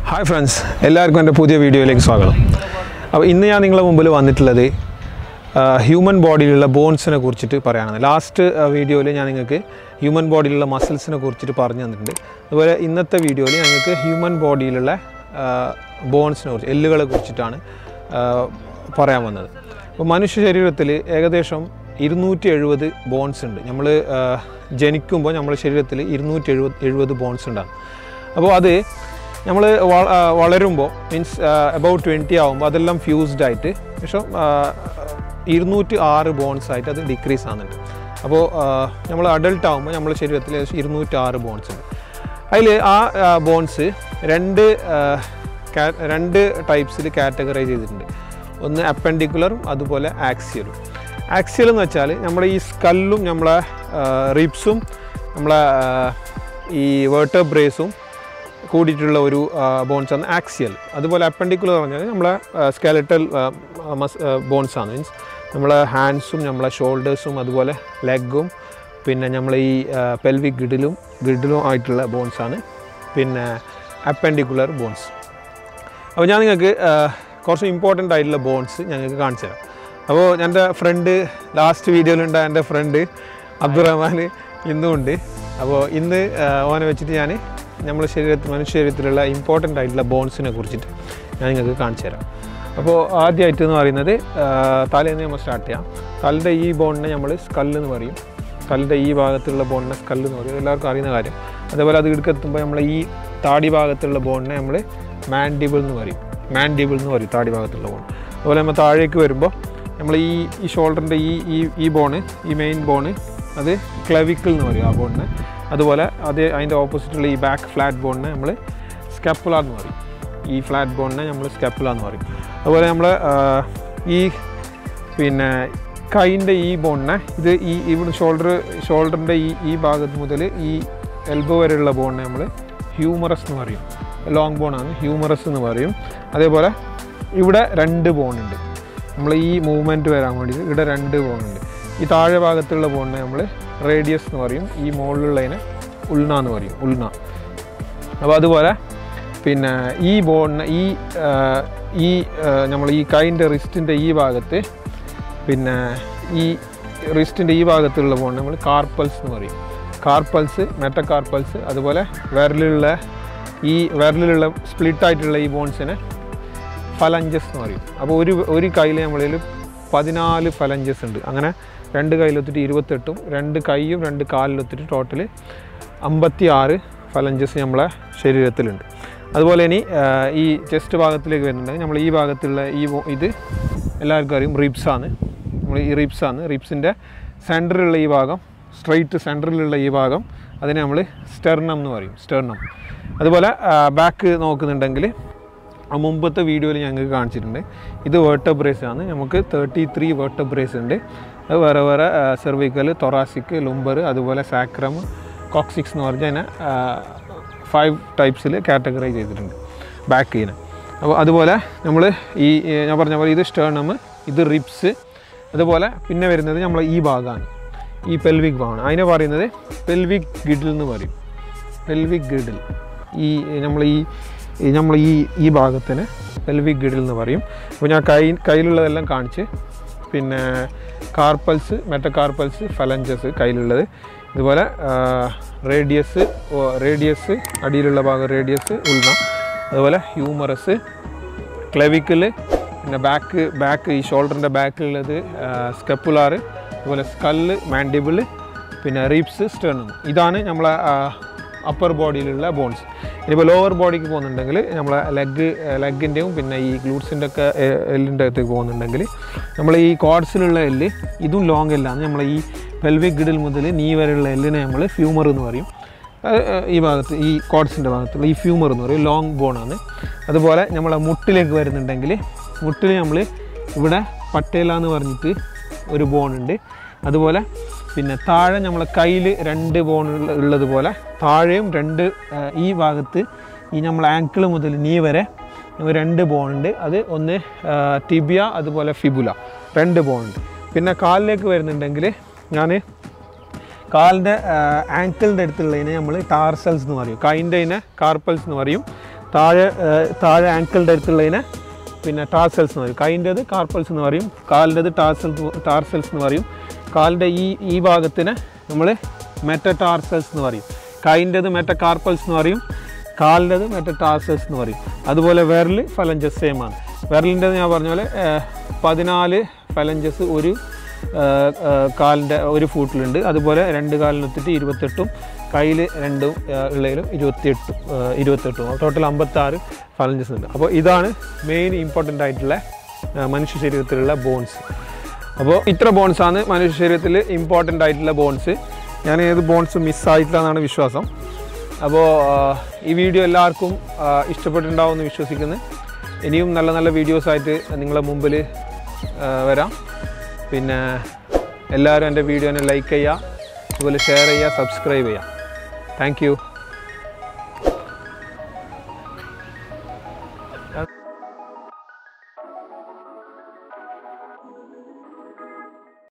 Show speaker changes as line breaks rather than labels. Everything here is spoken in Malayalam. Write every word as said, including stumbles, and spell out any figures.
Hi friends, എല്ലാവർക്കും എൻ്റെ പുതിയ വീഡിയോയിലേക്ക് സ്വാഗതം. അപ്പോൾ ഇന്ന് ഞാൻ നിങ്ങളുടെ മുമ്പിൽ വന്നിട്ടുള്ളത് ഹ്യൂമൻ ബോഡിയിലുള്ള ബോൺസിനെ കുറിച്ചിട്ട് പറയാനാണ്. ലാസ്റ്റ് വീഡിയോയിൽ ഞാൻ നിങ്ങൾക്ക് ഹ്യൂമൻ ബോഡിയിലുള്ള മസിൽസിനെ കുറിച്ചിട്ട് പറഞ്ഞു തന്നിട്ടുണ്ട്. അതുപോലെ ഇന്നത്തെ വീഡിയോയിൽ ഞങ്ങൾക്ക് ഹ്യൂമൻ ബോഡിയിലുള്ള ബോൺസിനെ കുറിച്ച് എല്ലുകളെ കുറിച്ചിട്ടാണ് പറയാൻ വന്നത്. അപ്പോൾ മനുഷ്യ ശരീരത്തിൽ ഏകദേശം ഇരുന്നൂറ്റി എഴുപത് ബോൺസ് ഉണ്ട്. നമ്മൾ ജനിക്കുമ്പോൾ നമ്മുടെ ശരീരത്തിൽ ഇരുന്നൂറ്റി എഴുപത് എഴുപത് ബോൺസ് ഉണ്ടാകും. അപ്പോൾ അത് നമ്മൾ വളരുമ്പോൾ മീൻസ് അബൌട്ട് ട്വൻറ്റി ആകുമ്പോൾ അതെല്ലാം ഫ്യൂസ്ഡ് ആയിട്ട് പക്ഷേ ഇരുന്നൂറ്റി ആറ് ബോൺസ് ആയിട്ട് അത് ഡിക്രീസ് ആകുന്നുണ്ട്. അപ്പോൾ നമ്മൾ അഡൾട്ട് ആകുമ്പോൾ നമ്മുടെ ശരീരത്തിൽ ഏകദേശം ഇരുന്നൂറ്റി ആറ് ബോൺസ് ഉണ്ട്. അതിൽ ആ ബോൺസ് രണ്ട് രണ്ട് ടൈപ്സിൽ കാറ്റഗറൈസ് ചെയ്തിട്ടുണ്ട്. ഒന്ന് അപ്പൻഡിക്കുലറും അതുപോലെ ആക്സിയലും. ആക്സിയൽ എന്ന് വെച്ചാൽ നമ്മുടെ ഈ സ്കല്ലും നമ്മളെ റിബ്സും നമ്മളെ ഈ വേർട്ടബ്രേസും കൂടിയിട്ടുള്ള ഒരു ബോൺസാണ് ആക്സിയൽ. അതുപോലെ അപ്പൻഡിക്കുലർ പറഞ്ഞാൽ നമ്മളെ സ്കെലറ്റൽ ബോൺസാണ്. മീൻസ് നമ്മളെ ഹാൻഡ്സും നമ്മളെ ഷോൾഡേഴ്സും അതുപോലെ ലെഗും പിന്നെ നമ്മളെ ഈ പെൽവിക് ഗിഡിലും ഗിഡിലും ആയിട്ടുള്ള ബോൺസാണ് പിന്നെ അപ്പൻഡിക്കുലർ ബോൺസ്. അപ്പോൾ ഞാൻ നിങ്ങൾക്ക് കുറച്ച് ഇമ്പോർട്ടൻ്റ് ആയിട്ടുള്ള ബോൺസ് ഞങ്ങൾക്ക് കാണിച്ചു തരാം. അപ്പോൾ എൻ്റെ ഫ്രണ്ട് ലാസ്റ്റ് വീഡിയോയിലുണ്ടായ എൻ്റെ ഫ്രണ്ട് അബ്ദുറഹ്മാൻ ഇന്നും ഉണ്ട്. അപ്പോൾ ഇന്ന് ഓനെ വെച്ചിട്ട് ഞാൻ നമ്മുടെ ശരീരത്തിൽ മനുഷ്യ ശരീരത്തിലുള്ള ഇമ്പോർട്ടൻ്റ് ആയിട്ടുള്ള ബോൺസിനെ കുറിച്ചിട്ട് ഞാൻ നിങ്ങൾക്ക് കാണിച്ചു തരാം. അപ്പോൾ ആദ്യമായിട്ട് എന്ന് പറയുന്നത് തലേന്ന് നമ്മൾ സ്റ്റാർട്ട് ചെയ്യാം. തലയുടെ ഈ ബോണിനെ നമ്മൾ സ്കല്ലെന്ന് പറയും. തലയുടെ ഈ ഭാഗത്തുള്ള ബോണിനെ സ്കല്ലെന്ന് പറയും, എല്ലാവർക്കും അറിയുന്ന കാര്യം. അതേപോലെ അത് ഇടുക്കെത്തുമ്പോൾ നമ്മൾ ഈ താടി ഭാഗത്തുള്ള ബോണിനെ നമ്മൾ മാൻഡിബിൾ എന്ന് പറയും. മാൻഡിബിൾ എന്ന് പറയും താടി ഭാഗത്തുള്ള ബോൺ. അതുപോലെ നമ്മൾ താഴേക്ക് വരുമ്പോൾ നമ്മൾ ഈ ഈ ഷോൾഡറിൻ്റെ ഈ ഈ ഈ ബോണ് ഈ മെയിൻ ബോണ് അത് ക്ലവിക്കിൾ എന്ന് പറയും ആ ബോണിനെ. അതുപോലെ അത് അതിൻ്റെ ഓപ്പോസിറ്റുള്ള ഈ ബാക്ക് ഫ്ലാറ്റ് ബോണിനെ നമ്മൾ സ്കാപ്പുല എന്ന് പറയും. ഈ ഫ്ലാറ്റ് ബോണിനെ നമ്മൾ സ്കാപ്പുല എന്ന് പറയും. അതുപോലെ നമ്മൾ ഈ പിന്നെ കൈൻ്റെ ഈ ബോണിനെ ഇത് ഈ ഇവിടെ ഷോൾഡർ ഷോൾഡറിൻ്റെ ഈ ഈ ഭാഗത്ത് മുതൽ ഈ എൽബോ വരെയുള്ള ബോണിനെ നമ്മൾ ഹ്യൂമറസ് എന്ന് പറയും. ലോങ് ബോണാണ്, ഹ്യൂമറസ് എന്ന് പറയും. അതേപോലെ ഇവിടെ രണ്ട് ബോണുണ്ട്. നമ്മൾ ഈ മൂവ്മെൻറ്റ് വരാൻ വേണ്ടിയിട്ട് ഇവിടെ രണ്ട് ബോണുണ്ട്. ഈ താഴെ ഭാഗത്തുള്ള ബോണിനെ നമ്മൾ റേഡിയസ് എന്ന് പറയും. ഈ മുകളിലുള്ളതിനെ ഉൾന എന്ന് പറയും, ഉൾന. അപ്പോൾ അതുപോലെ പിന്നെ ഈ ബോണിനെ ഈ ഈ നമ്മൾ ഈ കൈൻ്റെ റിസ്റ്റിൻ്റെ ഈ ഭാഗത്ത് പിന്നെ ഈ റിസ്റ്റിൻ്റെ ഈ ഭാഗത്തുള്ള ബോണിനെ നമ്മൾ കാർപ്പൽസ് എന്ന് പറയും. Carpals, metacarpals. അതുപോലെ വിരലിലുള്ള ഈ വിരലിലുള്ള സ്പ്ലിറ്റായിട്ടുള്ള ഈ ബോൺസിനെ ഫലഞ്ചസ് എന്ന് പറയും. അപ്പോൾ ഒരു ഒരു കയ്യിൽ നമ്മളിൽ പതിനാല് ഫലഞ്ചസ് ഉണ്ട്. അങ്ങനെ രണ്ട് കയ്യിലൊത്തിട്ട് ഇരുപത്തെട്ടും രണ്ട് കൈയും രണ്ട് കാലിലൊത്തിട്ട് ടോട്ടൽ അമ്പത്തി ആറ് ഫലഞ്ചസ് നമ്മളെ ശരീരത്തിലുണ്ട്. അതുപോലെ ഇനി ഈ ചെസ്റ്റ് ഭാഗത്തിലേക്ക് വരുന്നുണ്ടെങ്കിൽ നമ്മൾ ഈ ഭാഗത്തുള്ള ഈ ഇത് എല്ലാവർക്കും അറിയും റിബ്സാണ്. നമ്മൾ ഈ റിബ്സാണ്. റിബ്സിൻ്റെ സെൻറ്ററിലുള്ള ഈ ഭാഗം, സ്ട്രെയിറ്റ് സെൻറ്ററിലുള്ള ഈ ഭാഗം അതിനെ നമ്മൾ സ്റ്റെർണം എന്ന് പറയും, സ്റ്റെർണം. അതുപോലെ ബാക്ക് നോക്കുന്നുണ്ടെങ്കിൽ മുമ്പത്തെ വീഡിയോയിൽ ഞങ്ങൾക്ക് കാണിച്ചിട്ടുണ്ട്. ഇത് വേർട്ടബ്രേസ് ആണ്. നമുക്ക് തേർട്ടി ത്രീ വേർട്ടബ്രേസ് ഉണ്ട്. അത് വേറെ വേറെ സെർവിക്കൽ, തൊറാസിക്, ലുംബർ, അതുപോലെ സാക്രം, കോക്സിക്സ് എന്ന് പറഞ്ഞാൽ അതിനെ ഫൈവ് ടൈപ്സിൽ കാറ്റഗറൈസ് ചെയ്തിട്ടുണ്ട് ബാക്കിന്. അപ്പോൾ അതുപോലെ നമ്മൾ ഈ ഞാൻ പറഞ്ഞ പോലെ ഇത് സ്റ്റേർണം, ഇത് റിബ്സ്. അതുപോലെ പിന്നെ വരുന്നത് നമ്മൾ ഈ ഭാഗമാണ്, ഈ പെൽവിക് ഭാഗമാണ്. അതിനെ പറയുന്നത് പെൽവിക് ഗിഡിൽ എന്ന് പറയും. പെൽവിക് ഗിഡിൽ ഈ നമ്മൾ ഈ നമ്മൾ ഈ ഈ ഭാഗത്തിന് പെൽവിക് ഗിഡിൽ എന്ന് പറയും. അപ്പോൾ ഞാൻ കൈ കയ്യിലുള്ളതെല്ലാം കാണിച്ച് പിന്നെ കാർപ്പൽസ്, മെറ്റക്കാർപ്പൽസ്, ഫലഞ്ചസ് കയ്യിലുള്ളത്. ഇതുപോലെ റേഡിയസ് റേഡിയസ് അടിയിലുള്ള ഭാഗം റേഡിയസ്, ഉൾന. അതുപോലെ ഹ്യൂമറസ്, ക്ലെവിക്കിൾ, പിന്നെ ബാക്ക് ബാക്ക് ഈ ഷോൾഡറിൻ്റെ ബാക്കിലുള്ളത് സ്കെപ്പുലാർ, അതുപോലെ സ്കല്ല്, മാൻഡിബിൾ, പിന്നെ റിബ്സ്, സ്റ്റെർണം. ഇതാണ് നമ്മളെ അപ്പർ ബോഡിയിലുള്ള ബോൺസ്. ഇനിയിപ്പോൾ ലോവർ ബോഡിക്ക് പോകുന്നുണ്ടെങ്കിൽ നമ്മളെ ലെഗ് ലെഗിൻ്റെയും പിന്നെ ഈ ഗ്ലൂട്ട്സിൻ്റെ ഒക്കെ എല്ലിൻ്റെ അകത്തേക്ക് പോകുന്നുണ്ടെങ്കിൽ നമ്മൾ ഈ കോഡ്സിലുള്ള എല്ല് ഇതും ലോങ് എല്ലാണ്. നമ്മൾ ഈ പെൽവിക് ഗിഡിൽ മുതൽ നീ വരെയുള്ള എല്ലിനെ നമ്മൾ ഫ്യൂമർ എന്ന് പറയും. ഈ ഭാഗത്ത് ഈ കോഡ്സിൻ്റെ ഭാഗത്തുള്ള ഈ ഫ്യൂമർ എന്ന് പറയും, ലോങ് ബോണാണ്. അതുപോലെ നമ്മളെ മുട്ടിലേക്ക് വരുന്നുണ്ടെങ്കിൽ മുട്ടിൽ നമ്മൾ ഇവിടെ പട്ടേല എന്ന് പറഞ്ഞിട്ട് ഒരു ബോണുണ്ട്. അതുപോലെ പിന്നെ താഴെ നമ്മളെ കയ്യിൽ രണ്ട് ബോൺ ഉള്ളതുപോലെ താഴെയും രണ്ട് ഈ ഭാഗത്ത് ഈ നമ്മൾ ആങ്കിൾ മുതൽ നീ വരെ രണ്ട് ബോണുണ്ട്. അത് ഒന്ന് ടിബിയ, അതുപോലെ ഫിബുല, രണ്ട് ബോണുണ്ട്. പിന്നെ കാലിലേക്ക് വരുന്നുണ്ടെങ്കിൽ ഞാൻ കാലിൻ്റെ ആങ്കിളിൻ്റെ അടുത്തുള്ളതിനെ നമ്മൾ ടാർസൽസ് എന്ന് പറയും. കൈൻ്റെ ഇതിനെ കാർപ്പൽസ് എന്ന് പറയും. താഴെ താഴെ ആങ്കിളിൻ്റെ അടുത്തുള്ളതിനെ പിന്നെ ടാർസൽസ് എന്ന് പറയും. കൈൻ്റേത് കാർപ്പൽസ് എന്ന് പറയും, കാലിൻ്റേത് ടാർസൽ ടാർസൽസ് എന്ന് പറയും. കാലിൻ്റെ ഈ ഈ ഭാഗത്തിന് നമ്മൾ മെറ്റടാർസൽസ് എന്ന് പറയും. കൈൻ്റേത് മെറ്റകാർപ്പൽസ് എന്ന് പറയും, കാലിൻ്റേത് മെറ്റടാർസൽസ് എന്ന് പറയും. അതുപോലെ വിരൽ ഫലഞ്ചസ് സെയിം ആണ്. വിരലിൻ്റെത് ഞാൻ പറഞ്ഞ പോലെ പതിനാല് ഫലഞ്ചസ് ഒരു കാലിൻ്റെ ഒരു ഫൂട്ടിലുണ്ട്. അതുപോലെ രണ്ട് കാലിനെത്തിട്ട് ഇരുപത്തെട്ടും കയ്യിൽ രണ്ടും ഉള്ളതിലും ഇരുപത്തിയെട്ടും ഇരുപത്തെട്ടും ടോട്ടൽ അമ്പത്താറ് ഫലഞ്ചസ് ഉണ്ട്. അപ്പോൾ ഇതാണ് മെയിൻ ഇമ്പോർട്ടൻ്റ് ആയിട്ടുള്ള മനുഷ്യ ശരീരത്തിലുള്ള ബോൺസ്. അപ്പോൾ ഇത്ര ബോൺസാണ് മനുഷ്യ ശരീരത്തിൽ ഇമ്പോർട്ടൻ്റ് ആയിട്ടുള്ള ബോൺസ്. ഞാൻ ഏത് ബോൺസ് മിസ്സായിട്ടില്ല എന്നാണ് വിശ്വാസം. അപ്പോൾ ഈ വീഡിയോ എല്ലാവർക്കും ഇഷ്ടപ്പെട്ടിട്ടുണ്ടാവുമെന്ന് വിശ്വസിക്കുന്നു. ഇനിയും നല്ല നല്ല വീഡിയോസായിട്ട് നിങ്ങളുടെ മുമ്പിൽ വരാം. പിന്നെ എല്ലാവരും എൻ്റെ വീഡിയോനെ ലൈക്ക് ചെയ്യുക, അതുപോലെ ഷെയർ ചെയ്യുക, സബ്സ്ക്രൈബ് ചെയ്യുക. Thank U.